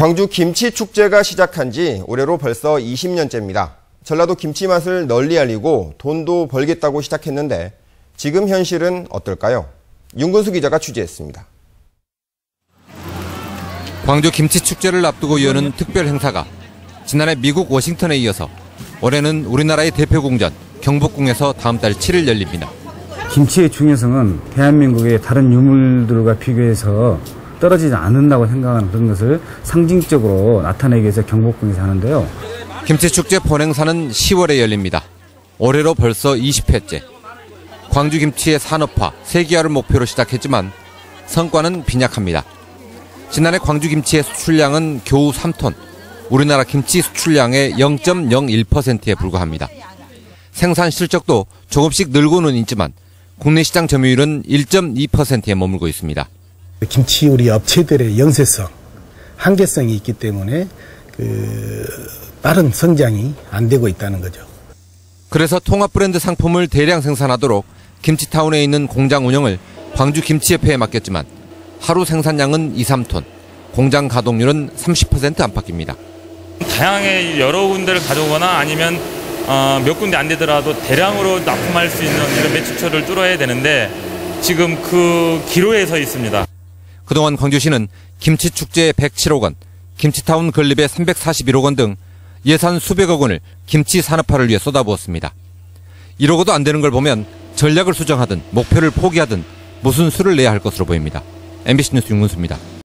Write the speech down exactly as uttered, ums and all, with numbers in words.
광주 김치 축제가 시작한 지 올해로 벌써 이십 년째입니다. 전라도 김치 맛을 널리 알리고 돈도 벌겠다고 시작했는데 지금 현실은 어떨까요? 윤근수 기자가 취재했습니다. 광주 김치 축제를 앞두고 여는 특별 행사가 지난해 미국 워싱턴에 이어서 올해는 우리나라의 대표 궁전 경복궁에서 다음 달 칠 일 열립니다. 김치의 중요성은 대한민국의 다른 유물들과 비교해서 떨어지지 않는다고 생각하는 그런 것을 상징적으로 나타내기 위해서 경복궁에서 하는데요. 김치축제 본행사는 시월에 열립니다. 올해로 벌써 이십 회째. 광주 김치의 산업화, 세계화를 목표로 시작했지만 성과는 빈약합니다. 지난해 광주 김치의 수출량은 겨우 삼 톤, 우리나라 김치 수출량의 영 점 영일 퍼센트에 불과합니다. 생산 실적도 조금씩 늘고는 있지만 국내 시장 점유율은 일 점 이 퍼센트에 머물고 있습니다. 김치 우리 업체들의 영세성, 한계성이 있기 때문에 그 빠른 성장이 안 되고 있다는 거죠. 그래서 통합 브랜드 상품을 대량 생산하도록 김치타운에 있는 공장 운영을 광주 김치협회에 맡겼지만 하루 생산량은 이, 삼 톤, 공장 가동률은 삼십 퍼센트 안팎입니다. 다양하게 여러 군데를 가져오거나 아니면 어, 몇 군데 안 되더라도 대량으로 납품할 수 있는 이런 매출처를 뚫어야 되는데 지금 그 기로에 서 있습니다. 그동안 광주시는 김치축제에 백칠억 원, 김치타운 건립에 삼백사십일억 원 등 예산 수백억 원을 김치 산업화를 위해 쏟아부었습니다. 이러고도 안 되는 걸 보면 전략을 수정하든 목표를 포기하든 무슨 수를 내야 할 것으로 보입니다. 엠비씨 뉴스 윤근수입니다.